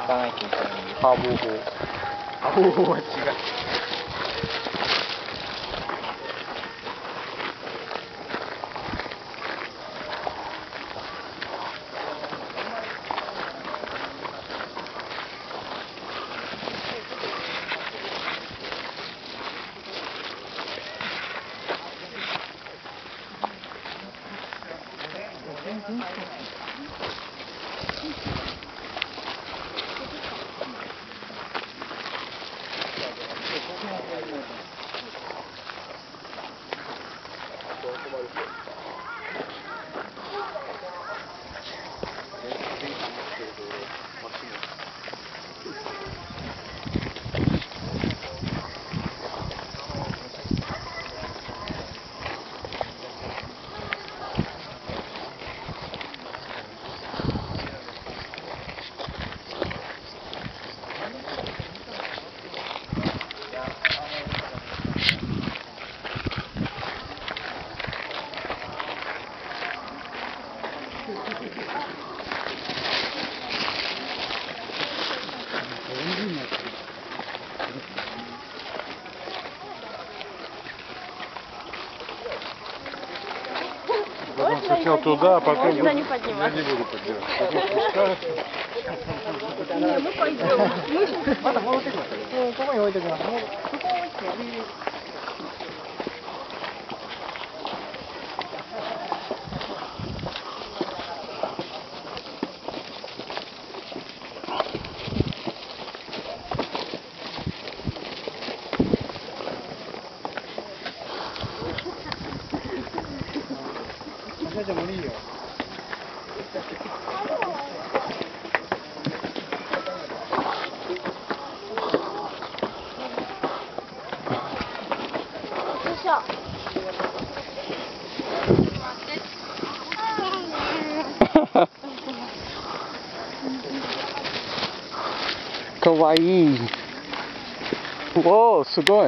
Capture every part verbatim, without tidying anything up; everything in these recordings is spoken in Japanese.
かないといけないんで。 ハーボー法。ハーボー法は違う。 Потом сначала туда, а потом... Можно не подниматься. Я не буду подниматься. Потом спускаться. Не, мы пойдем. Мы... まだ戻ってくる。もうここに置いてください。もうそこ置いて。じゃあもういいよ。 かわいい。おお、すごい。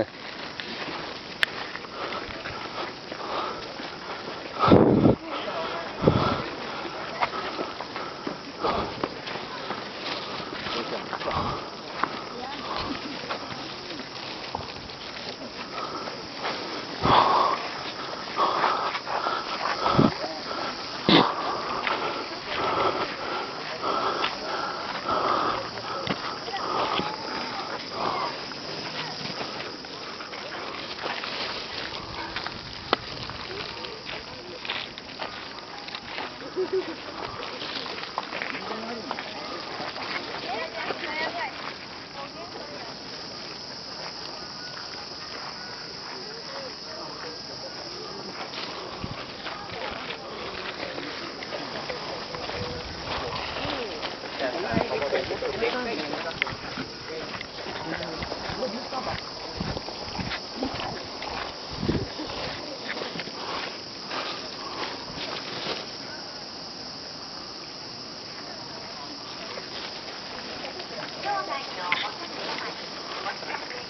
場内のお客様にご連絡